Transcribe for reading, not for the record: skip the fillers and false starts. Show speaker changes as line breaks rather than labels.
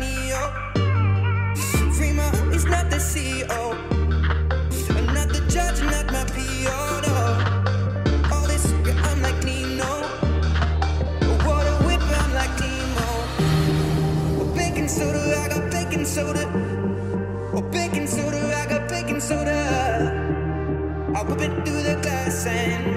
Neo. Free my homies, not the CEO. I'm not the judge, not my PO, no. All this, yeah, I'm like Nino. Water whip, I'm like Nemo. Baking soda, I got baking soda. Oh, baking soda, I got baking soda. I whip it through the glass and